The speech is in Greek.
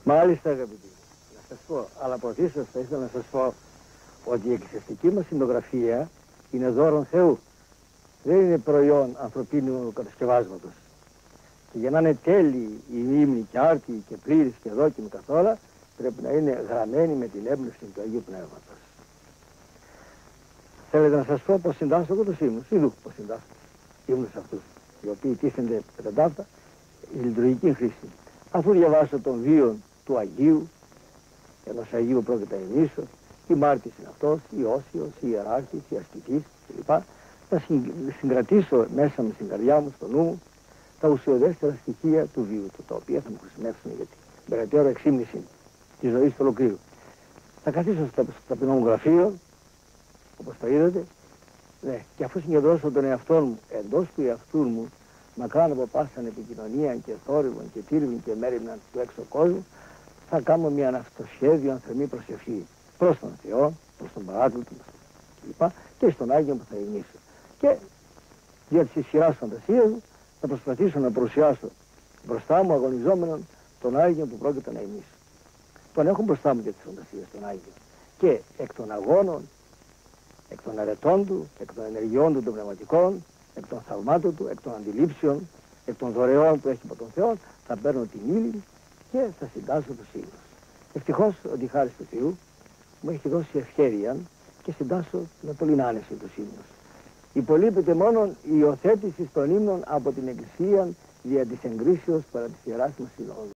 Μάλιστα, αγαπητοί. Να σας πω, αλλά πρωτίστως θα ήθελα να σας πω ότι η εκκλησιαστική μας συνογραφία είναι δώρον Θεού. Δεν είναι προϊόν ανθρωπίνου κατασκευάσματος. Και για να είναι τέλειη η ύμνη και άρτη και πλήρης και δόκιμη καθόλου, πρέπει να είναι γραμμένη με την έμπνευση του Αγίου Πνεύματος. Θέλετε να σας πω πως συντάσσω εγώ τους ύμνους. Είδου πως συντάσσω τους ύμνους αυτούς, οι οποίοι τίθενται κατά τα αυτά η λειτουργική χρήση. Αφού διαβάσω τον βίο του Αγίου, ενός Αγίου πρόκειται να ενήσω, η μάρτης είναι αυτός, η Όσιος, η Ιεράρχης, η Ασκητής κλπ. Θα συγκρατήσω μέσα μου στην καρδιά μου, στο νου μου, τα ουσιοδέστερα στοιχεία του βίου του, τα οποία θα μου χρησιμεύσουν για την περαιτέρω εξήμνηση της ζωής του ολοκλήρου. Θα καθίσω στο ταπεινό μου γραφείο, όπως το είδατε, ναι, και αφού συγκεντρώσω τον εαυτό μου εντός του εαυτού μου, μακράν από πάσαν επικοινωνία και θόρυβον και τύρβιν και μέρημνα του έξω κόσμου, θα κάνω μια αυτοσχέδιο ανθεμή προσευχή προς τον Θεό, προς τον Παράκλητο κλπ. Και στον Άγιο που θα υμνήσω. Και δια της ισχυράς φαντασίας μου θα προσπαθήσω να παρουσιάσω μπροστά μου αγωνιζόμενον τον Άγιο που πρόκειται να υμνήσω. Τον έχω μπροστά μου για τις φαντασίες τον Άγιο. Και εκ των αγώνων, εκ των αρετών του, εκ των ενεργειών του των πνευματικών, εκ των θαυμάτων του, εκ των αντιλήψεων, εκ των δωρεών που έχει από τον Θεό, θα παίρνω την ύλη και θα συντάσσω τους ύμνους. Ευτυχώς ότι χάρη του Θεού μου έχει δώσει ευχέρεια και συντάσσω με πολύ άνεση τους ύμνους. Υπολείπεται μόνο η υιοθέτηση των ύμνων από την Εκκλησία δια της εγκρίσεως παρά της Ιεράς μας Συνόδου.